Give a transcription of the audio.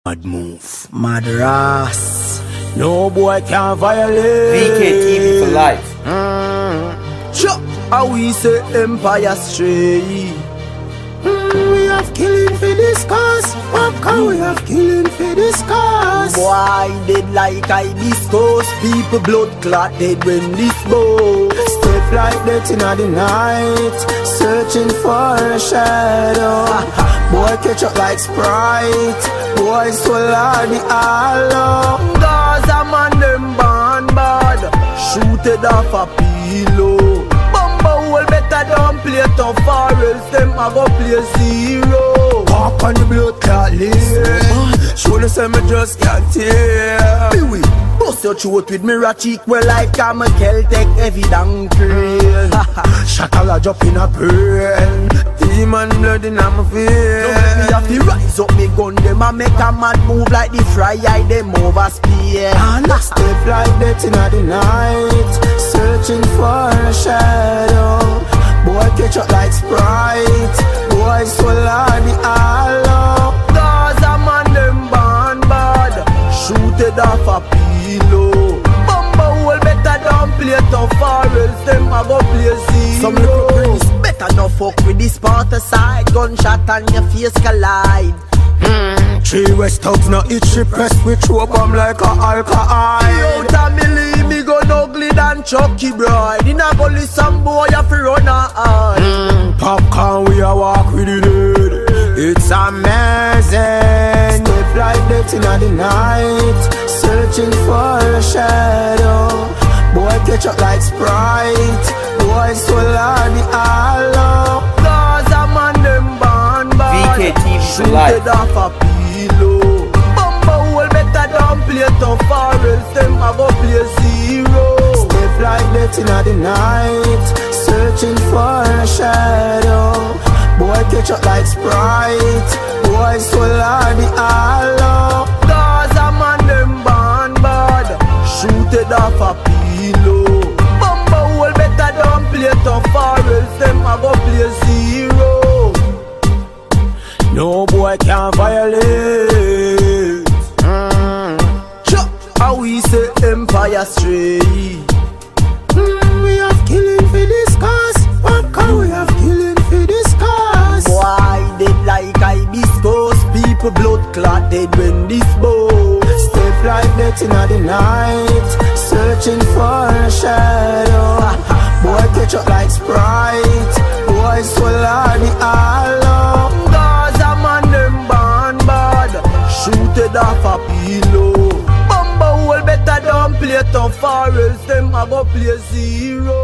Mad move, mad ras. No boy can violate. VKTV for life. Sure, how we say empire stray. We have killing for this cause. What can we have killing for this cause? Boy dead like hibiscus. People blood clot dead when this bow. Step like that in the night, searching for a shadow. Boy catch up like Sprite. Boy swallow the hollow. Gaza man them born bad. Shoot it off a pillow. Bumble better don't play tough, or else them a go play zero. Walk on the blood clot lane. Show them say me just can't tear. Bewee, bust your throat with me cheek. Well like I'm a Celtic heavy down crane. Shot a lodge up in a brain. Demon blood in my vein. Don't make me have to rise up me gun. Them a make a mad move like the fry eye. Them over spear. And I step like that in the night, searching for a shadow. Boy catch up like Sprite. Boy swallow the hollow. Gaza man them born bad. Shoot it off a pillow. Bumble better don't play tough, or else them a go play zero. Some little priest better no fuck with this part aside. Gunshot and your face collide. Three West thugs no itchy press. We throw bomb like a alcohol. Out of me leave me gun ugly than Chucky bride. In a gully some boy you fi run a hard. Popcorn we a walk with the dead. It's amazing. Step like that in the night, searching for a shadow. Boy catch up like Sprite. Boy swallow the hollow. Gaza man them born bad. VKTV for life. Shoot it off a pillow. Bumble better don't play tough, or else them a go play zero. Step like that in the night, searching for a shadow. Boy catch up like Sprite. Boy swallow the hollow. Gaza man them born bad. Shoot it off a pillow. Bumble better don't play tough, or else them a go play zero. No boy can violate. How we say empire stray. We have killing for this cause. What can we have killing for this cause? Boy dead like hibiscus. People blood clot dead when this bow. Step like that in the night, searching for a shadow. Boy catch up like Sprite. Boy swallow the hollow. Gaza man them born bad. Shoot it off a pillow. Bumble better don't play tough, or else them a go play zero.